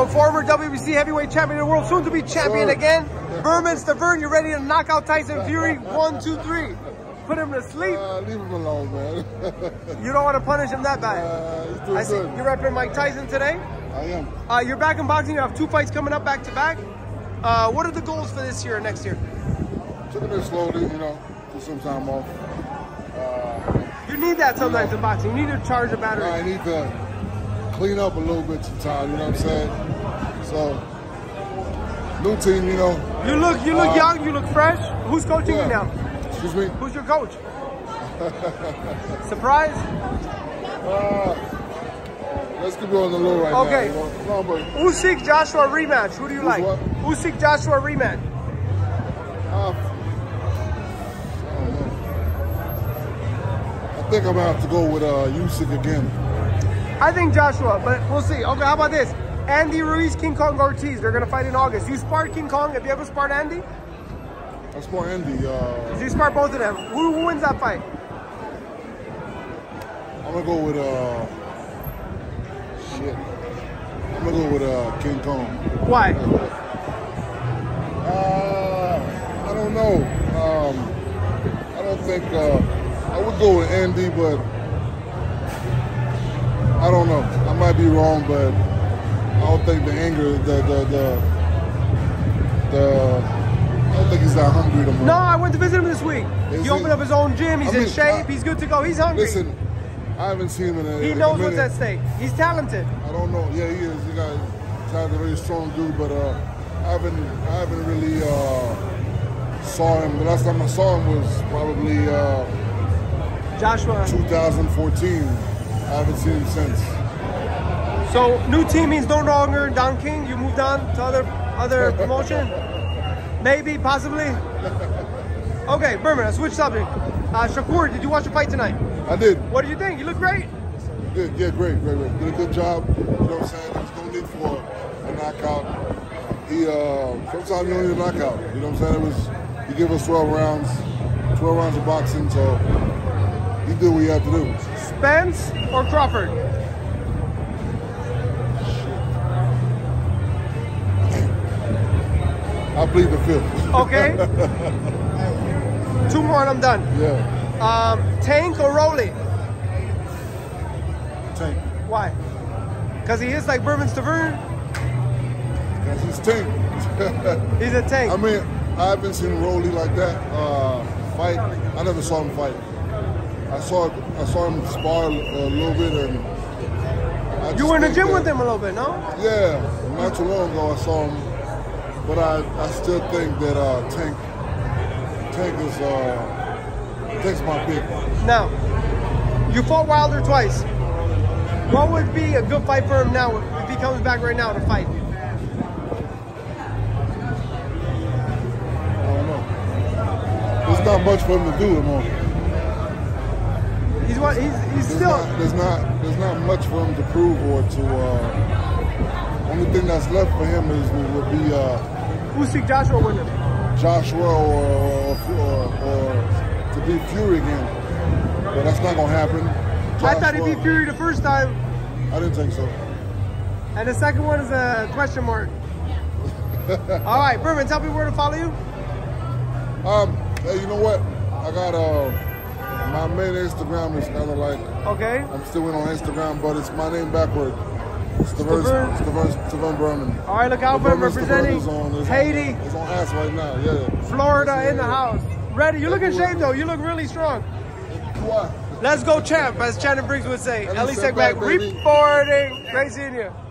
So former WBC heavyweight champion of the world, soon to be champion again. Berman Stiverne, you ready to knock out Tyson Fury? 1, 2, 3. Put him to sleep. Leave him alone, man. You don't want to punish him that bad. I see you're repping Mike Tyson today. I am. You're back in boxing. You have 2 fights coming up back to back. What are the goals for this year and next year? Taking it slowly, you know, get some time off. You need that sometimes in boxing. You need to charge the battery. I need to clean up a little bit sometimes, you know what I'm saying? So, new team, you know. You look young, you look fresh. Who's coaching you now? Excuse me? Who's your coach? Surprise? Let's keep going a little right now. Okay. You know? No, Usyk Joshua rematch. Who do you like? What? Usyk Joshua rematch. I don't know. I think I'm gonna have to go with Usyk again. I think Joshua, but we'll see. Okay, how about this? Andy Ruiz, King Kong Ortiz. They're gonna fight in August. You sparred King Kong. Have you ever sparred Andy? I sparred Andy. You sparred both of them. Who wins that fight? I'm gonna go with I'm gonna go with King Kong. Why? I don't know. I don't think I would go with Andy, but I don't know. I might be wrong, but I don't think the anger, I don't think he's that hungry tomorrow. No, I went to visit him this week. He opened up his own gym. He's in shape. He's good to go. He's hungry. Listen, I haven't seen him in a He knows what's at stake. He's talented. I don't know. Yeah, he is. He's a very strong dude, but I haven't really saw him. The last time I saw him was probably Joshua 2014. I haven't seen him since. So new team means no longer Don King. You moved on to other promotion. Maybe, possibly. Okay, Berman, let's switch subject. Shakur, did you watch the fight tonight? I did. What did you think? You look great. Good, yeah, great. Did a good job. You know what I'm saying? There's no need for a knockout. Sometimes you don't need a knockout. You know what I'm saying? He gave us 12 rounds of boxing, so he did what he had to do. Spence or Crawford? I plead the fifth. Okay. 2 more and I'm done. Yeah. Tank or Rolly? Tank. Why? Because he is like Berman Stiverne? Because he's Tank. He's a tank. I mean, I haven't seen Rolly like that fight. I never saw him fight. I saw him spar a little bit, and you were in the gym with him a little bit, no? Yeah, not too long ago I saw him, but I still think that Tank is Tank's my pick. Now, you fought Wilder twice. What would be a good fight for him now if he comes back right now to fight? I don't know. There's not much for him to do anymore. There's not much for him to prove or to. Only thing that's left for him would be Usyk Joshua winner. Joshua or to beat Fury again, but that's not gonna happen. Joshua, I thought he beat Fury the first time. I didn't think so. And the second one is a question mark. All right, Berman, tell me where to follow you. Hey, you know what? I got my main Instagram is kind of like I'm still in on Instagram, but it's my name backward. Stiverne Berman. All right, look out for him representing Haiti. It's on ass right now, yeah. Florida in the house. Ready? You look in shape though. You look really strong. What? Let's go, champ, as Shannon Briggs would say. Ellie Segback reporting. Great seeing you.